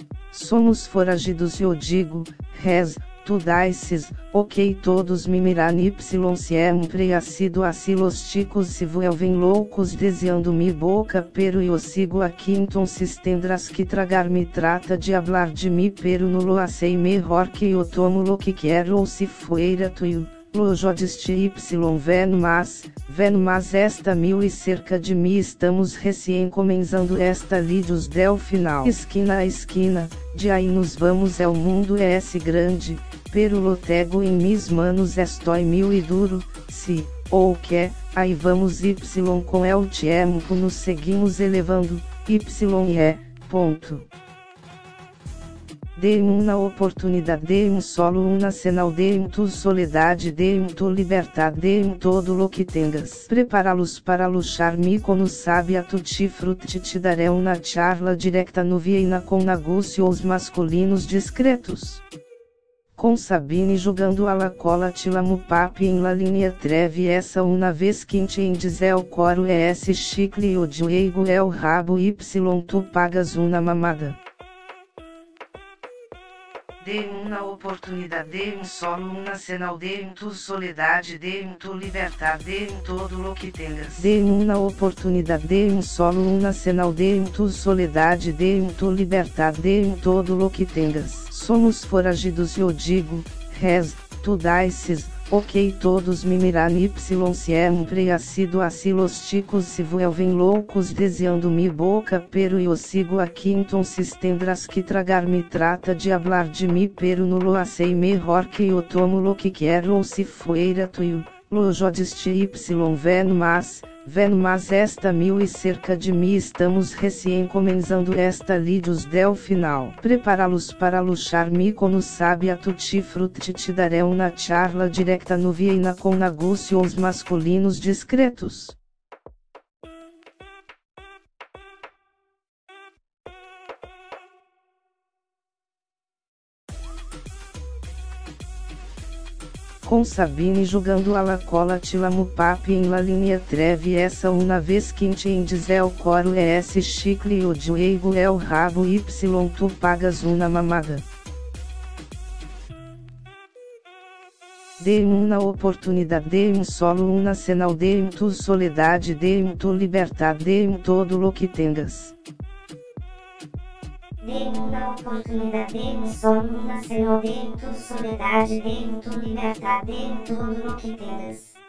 Somos foragidos eu digo, res, tu dices, ok todos me miran y siempre ha sido así los chicos se vuelven loucos deseando mi boca pero eu sigo aqui entonces tendrás que tragar me trata de hablar de mim pero no lo hacei mejor que eu tomo lo que quero ou se fuera tu. Lo jodiste y ven mas esta mil e cerca de mim estamos recém comenzando esta lidos del final. Esquina a esquina, de aí nos vamos el mundo é esse grande, pero lo tego em mis manos estoy mil e duro, se, ou que, aí vamos y com el tiempo nos seguimos elevando, y é, ponto. Dê uma oportunidade, dê solo uma nacional, dê tu soledade, dê tu liberdade, dê todo lo que tengas. Prepará-los para luchar mi como sabia tu te frutti te daré uma charla directa no Viena com negócios masculinos discretos. Com Sabine jogando a la cola tilamo papi em la linha treve essa uma vez quinte em dizel coro é esse chicle o Diego é o rabo y tu pagas uma mamada. Dê uma oportunidade, dê solo uma nacional, dê tu soledade, dê tu liberdade, dê todo lo que tengas. Dê uma oportunidade, dê solo uma nacional, dê tu soledade, dê tu liberdade, dê todo lo que tengas. Somos foragidos eu digo, res, tu dices, ok todos me miran y sempre ha sido así los chicos se vuelven loucos deseando mi boca pero eu sigo aqui entonces tendrás que tragar me trata de hablar de mim pero no lo hacei mejor que eu tomo lo que quero ou se fuera tu. Lo jodiste y ven mas esta mil e cerca de mim estamos recém comenzando esta lidos del final. Prepará-los para luchar mi como sabia tu te frutti te daré uma charla directa no Viena com negócios masculinos discretos. Com Sabine jogando a la cola tilamo papi em la linha treve essa uma vez quinte em dizel coro é esse chicle o Diego é o rabo y tu pagas uma mamada. Dê uma oportunidade, dê solo uma nacional, dê tu soledade, dê tu liberdade, dê todo lo que tengas. Dê uma oportunidade, dê solo uma nacional, dê tu soledade, dê tu liberdade, dê todo lo que tengas.